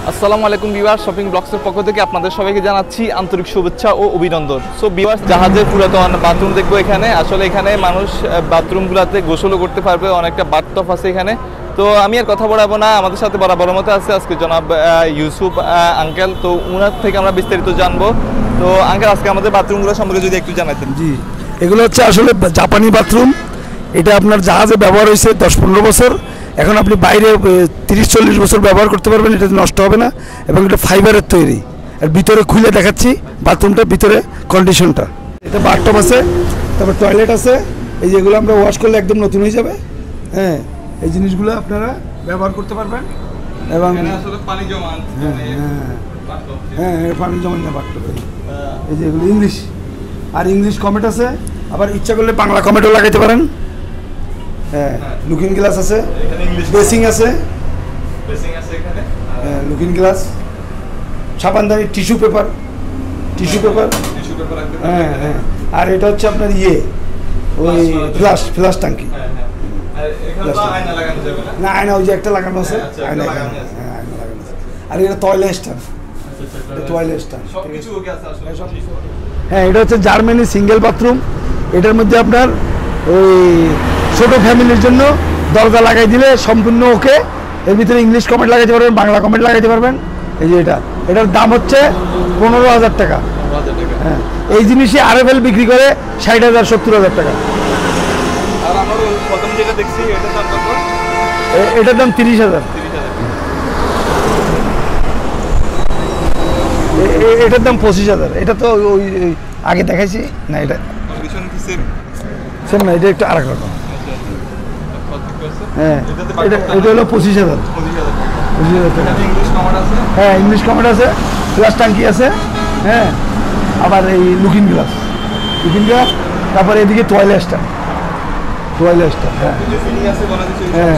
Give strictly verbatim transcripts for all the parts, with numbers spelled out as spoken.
আসসালামু আলাইকুম viewers, shopping ব্লগসের পক্ষ থেকে আপনাদের সবাইকে জানাচ্ছি আন্তরিক শুভেচ্ছা ও অভিনন্দন। সো ভিউয়ার্স, জাহাজের পুরাতন বাথরুম দেখবো এখানে। আসলে এখানে মানুষ বাথরুমগুলোতে গোসলও করতে পারবে, অনেকটা বাথটব আছে এখানে। তো আমি আর কথা বলাবো না, আমাদের সাথে বরাবর মতো আছে আজকে জনাব ইউসুফ আঙ্কেল। তো উনার থেকে আমরা বিস্তারিত জানবো। তো আঙ্কেল, আজকে আমাদের বাথরুমগুলো সম্পর্কে যদি একটু জানাতেন। জি, এগুলো হচ্ছে আসলে জাপানি বাথরুম। এটা আপনার জাহাজে ব্যবহার হয়েছে দশ পনেরো বছর। এখন আপনি বাইরে তিরিশ চল্লিশ বছর ব্যবহার করতে পারবেন, এটা নষ্ট হবে না। এবং এটা ফাইবারের তৈরি। আর ভিতরে খুলে দেখাচ্ছি বাথরুমটা, ভিতরে কন্ডিশনটা। এটা বাথটব আছে, তারপর টয়লেট আছে। এই যেগুলো আমরা ওয়াশ করলে একদম নতুন হয়ে যাবে। হ্যাঁ, এই জিনিসগুলো আপনারা ব্যবহার করতে পারবেন। এবং পানি জমা হ্যাঁ হ্যাঁ হ্যাঁ পানি জমা না বাথটব। এই যে এগুলো ইংলিশ, আর ইংলিশ কমেন্ট আছে। আবার ইচ্ছা করলে বাংলা কমেন্টও লাগাইতে পারেন। হ্যাঁ, লুকিং গ্লাস আছে, বেসিং আছে, হ্যাঁ লুকিং গ্লাস, সাবানদানি, টিস্যু পেপার, টিস্যু পেপার হ্যাঁ হ্যাঁ। আর এটা হচ্ছে আপনার ইয়ে ওই ফ্লাশ ফ্লাশ ট্যাঙ্কি। না, আয়না ওই যে একটা লাগানো আছে, আয়না লাগানো, হ্যাঁ আয়না লাগানো আছে। আর এটা টয়লেট স্ট্যান্ড, টয়লেট স্ট্যান্ড। হ্যাঁ, এটা হচ্ছে জার্মানি সিঙ্গেল বাথরুম। এটার মধ্যে আপনার ওই ছোটো ফ্যামিলির জন্য দরজা লাগাই দিলে সম্পূর্ণ ওকে। এর ভিতরে ইংলিশ কমেন্ট লাগাইতে পারবেন, বাংলা কমেন্ট লাগাইতে পারবেন। এই যে এটা, এটার দাম হচ্ছে পনেরো হাজার টাকা। হ্যাঁ, এই জিনিসই আর এফ এল বিক্রি করে ষাট হাজার সত্তর হাজার টাকা। এটার দাম তিরিশ হাজার। এটার দাম পঁচিশ হাজার। এটা তো ওই আগে দেখাইছি না, এটা সেম না, এটা একটু আরেক রকম। হ্যাঁ, এটা এটা হলো পঁচিশ হাজার পঁচিশ হাজার টাকা। হ্যাঁ, ইংলিশ কমেন্ট আছে, গ্লাস ট্যাঙ্কি আছে। হ্যাঁ, আবার এই লুকিং গ্লাস, লুকিং গ্লাস। তারপরে এদিকে টয়লেট স্ট্যান্ড, টয়লেট স্ট্যান্ড। হ্যাঁ হ্যাঁ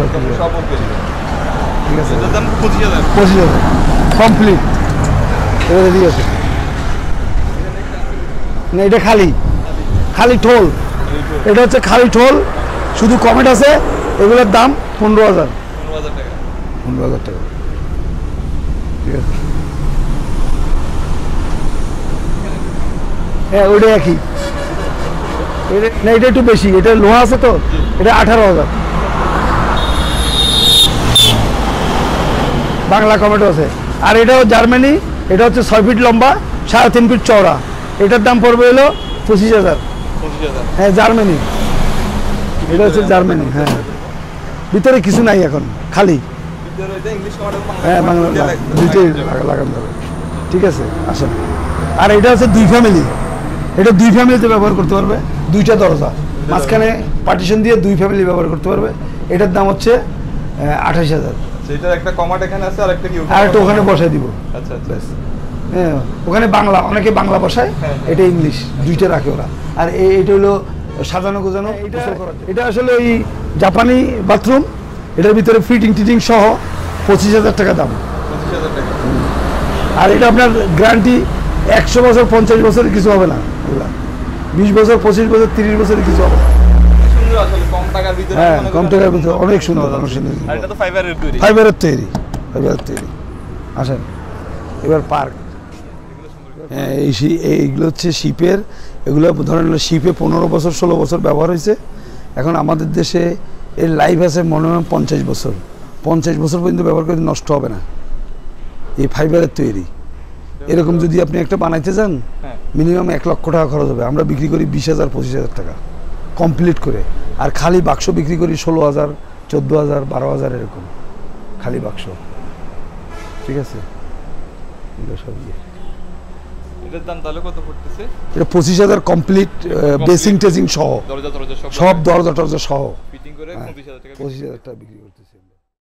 ঠিক আছে, পঁচিশ হাজার কমপ্লিট। এবার এদিকে আছে না, এটা খালি খালি ঠোল। এটা হচ্ছে খালি ঠোল, শুধু কমেন্ট আছে। এগুলোর দাম পনেরো হাজার পনেরো হাজার টাকা। ঠিক আছে, হ্যাঁ ওইটা একই। না, এটা একটু বেশি, এটা লোহা আছে তো, এটা আঠারো হাজার। বাংলা কমেন্টও আছে। আর এটাও জার্মানি, এটা হচ্ছে ছয় ফিট লম্বা, সাড়ে তিন ফিট চওড়া। এটার দাম পড়বে হলো পঁচিশ হাজার। হ্যাঁ, জার্মানি, এটা হচ্ছে জার্মানি। হ্যাঁ, ভিতরে কিছু নাই এখন, খালি। হ্যাঁ, বাংলা দুইটাই লাগানো যাবে। ঠিক আছে, আসেন। আর এটা হচ্ছে দুই ফ্যামিলি, এটা দুই ফ্যামিলিতে ব্যবহার করতে পারবে। দুইটা দরজা, মাঝখানে পার্টিশন দিয়ে দুই ফ্যামিলি ব্যবহার করতে পারবে। এটার দাম হচ্ছে আঠাশ হাজার। আর একটা ওখানে বসাই দিব। হ্যাঁ, ওখানে বাংলা, অনেকে বাংলা বসায়, এটা ইংলিশ, দুইটা রাখে ওরা। আর এটা হলো সাজানো গোজানো। এটা আসলে ওই জাপানি বাথরুম। এটার ভিতরে ফিটিং টিটিং সহ পঁচিশ হাজার টাকা দাম। আর এটা আপনার গ্যারান্টি একশো বছর, পঞ্চাশ বছরের কিছু হবে না। বিশ বছর, পঁচিশ বছর, তিরিশ বছরের কিছু হবে না। হ্যাঁ, কম টাকার ভিতরে অনেক সুন্দর, অনেক সুন্দর। ফাইবারের তৈরি, ফাইবারের তৈরি। আসেন এবার পার্ক। হ্যাঁ, এই এইগুলো হচ্ছে শিপের। এগুলো ধরেন শিপে পনেরো বছর ষোলো বছর ব্যবহার হয়েছে। এখন আমাদের দেশে এর লাইফ আছে মনে হয় পঞ্চাশ বছর। পঞ্চাশ বছর পর্যন্ত ব্যবহার করে নষ্ট হবে না। এই ফাইবারের তৈরি। এরকম যদি আপনি একটা বানাইতে যান, মিনিমাম এক লক্ষ টাকা খরচ হবে। আমরা বিক্রি করি বিশ হাজার পঁচিশ হাজার টাকা কমপ্লিট করে। আর খালি বাক্স বিক্রি করি ষোলো হাজার চোদ্দো হাজার বারো হাজার এরকম খালি বাক্স। ঠিক আছে, সব এটা পঁচিশ হাজার কমপ্লিট, বেসিং টেসিং সহ, সব দরজা টরজা সহ পঁচিশ হাজার টাকা বিক্রি করতেছে।